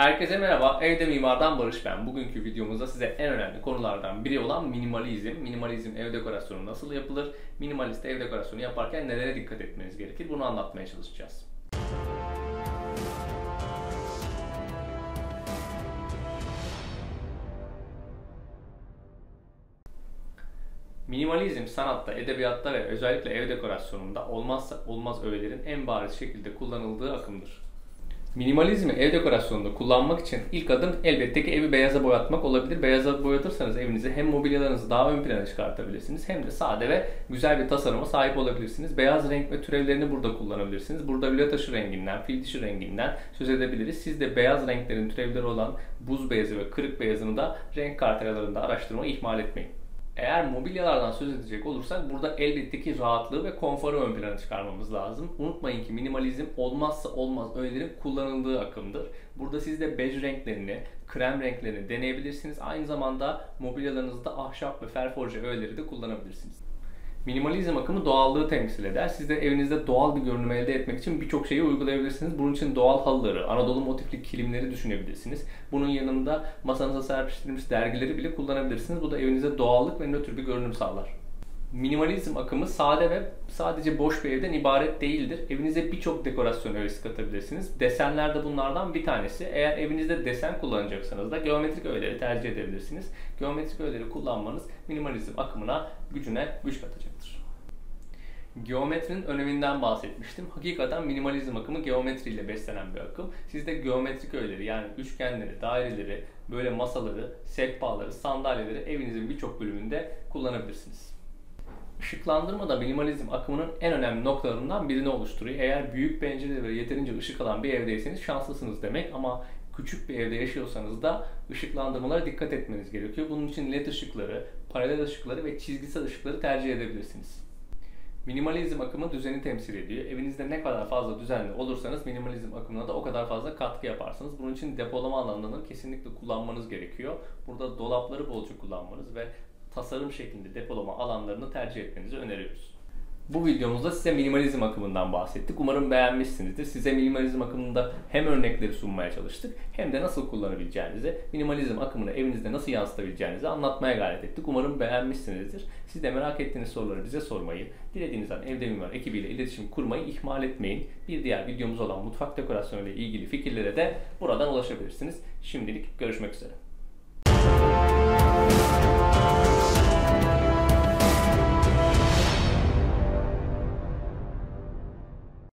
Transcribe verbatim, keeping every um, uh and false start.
Herkese merhaba, Evde Mimardan Barış ben. Bugünkü videomuzda size en önemli konulardan biri olan minimalizm. Minimalizm ev dekorasyonu nasıl yapılır? Minimalist ev dekorasyonu yaparken nelere dikkat etmeniz gerekir? Bunu anlatmaya çalışacağız. Minimalizm sanatta, edebiyatta ve özellikle ev dekorasyonunda olmazsa olmaz öğelerin en bariz şekilde kullanıldığı akımdır. Minimalizmi ev dekorasyonunda kullanmak için ilk adım elbette ki evi beyaza boyatmak olabilir. Beyaza boyatırsanız evinizi hem mobilyalarınızı daha ön plana çıkartabilirsiniz hem de sade ve güzel bir tasarıma sahip olabilirsiniz. Beyaz renk ve türevlerini burada kullanabilirsiniz. Burada lüle taşı renginden, fil dişi renginden söz edebiliriz. Siz de beyaz renklerin türevleri olan buz beyazı ve kırık beyazını da renk kartelalarında araştırmayı ihmal etmeyin. Eğer mobilyalardan söz edecek olursak burada elbette ki rahatlığı ve konforu ön plana çıkarmamız lazım. Unutmayın ki minimalizm olmazsa olmaz öğelerin kullanıldığı akımdır. Burada siz de bej renklerini, krem renklerini deneyebilirsiniz. Aynı zamanda mobilyalarınızda ahşap ve ferforje öğeleri de kullanabilirsiniz. Minimalizm akımı doğallığı temsil eder. Siz de evinizde doğal bir görünüm elde etmek için birçok şeyi uygulayabilirsiniz. Bunun için doğal halıları, Anadolu motifli kilimleri düşünebilirsiniz. Bunun yanında masanıza serpiştirilmiş dergileri bile kullanabilirsiniz. Bu da evinize doğallık ve nötr bir görünüm sağlar. Minimalizm akımı sade ve sadece boş bir evden ibaret değildir. Evinize birçok dekorasyon öğesi katabilirsiniz. Desenler de bunlardan bir tanesi. Eğer evinizde desen kullanacaksanız da geometrik öğeleri tercih edebilirsiniz. Geometrik öğeleri kullanmanız minimalizm akımına, gücüne güç katacaktır. Geometrinin öneminden bahsetmiştim. Hakikaten minimalizm akımı geometriyle beslenen bir akım. Siz de geometrik öğeleri yani üçgenleri, daireleri, böyle masaları, sehpaları, sandalyeleri evinizin birçok bölümünde kullanabilirsiniz. Işıklandırma da minimalizm akımının en önemli noktalarından birini oluşturuyor. Eğer büyük pencere ve yeterince ışık alan bir evdeyseniz şanslısınız demek ama küçük bir evde yaşıyorsanız da ışıklandırmalara dikkat etmeniz gerekiyor. Bunun için led ışıkları, paralel ışıkları ve çizgisel ışıkları tercih edebilirsiniz. Minimalizm akımı düzeni temsil ediyor. Evinizde ne kadar fazla düzenli olursanız minimalizm akımına da o kadar fazla katkı yaparsınız. Bunun için depolama alanlarını kesinlikle kullanmanız gerekiyor. Burada dolapları bolca kullanmanız ve tasarım şeklinde depolama alanlarını tercih etmenizi öneriyoruz. Bu videomuzda size minimalizm akımından bahsettik. Umarım beğenmişsinizdir. Size minimalizm akımında hem örnekleri sunmaya çalıştık hem de nasıl kullanabileceğinizi, minimalizm akımını evinizde nasıl yansıtabileceğinizi anlatmaya gayret ettik. Umarım beğenmişsinizdir. Siz de merak ettiğiniz soruları bize sormayı, dilediğiniz an Evde Mimar ekibiyle iletişim kurmayı ihmal etmeyin. Bir diğer videomuz olan mutfak dekorasyonu ile ilgili fikirlere de buradan ulaşabilirsiniz. Şimdilik görüşmek üzere.